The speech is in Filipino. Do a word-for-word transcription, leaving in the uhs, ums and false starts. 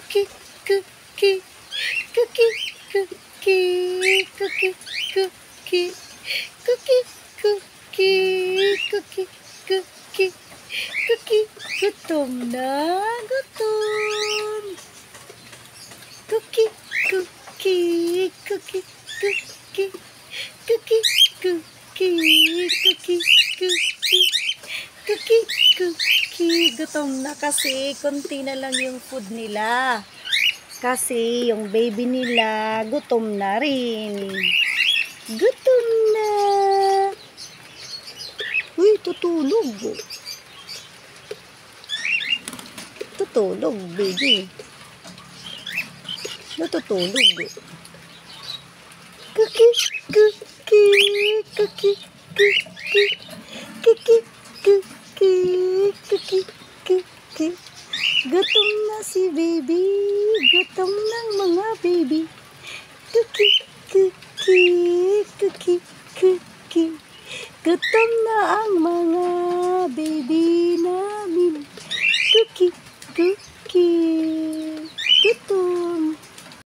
cookie, cookie, cookie, cookie, cookie, cookie, cookie, cookie, cookie, cookie, cookie, gutom na, gutom. Cookie, cookie, cookie, cookie, cookie, cookie, cookie, cookie, cookie, cookie. Gutom na kasi konti na lang yung food nila. Kasi yung baby nila gutom na rin. Gutom na. Uy, tutulog. Tutulog, baby. Natutulog. Cookie, cookie, cookie, cookie, cookie, cookie, cookie, cookie. Gutom na si baby. Gutom ng mga baby. Cookie, cookie, cookie, cookie. Gutom na ang mga baby.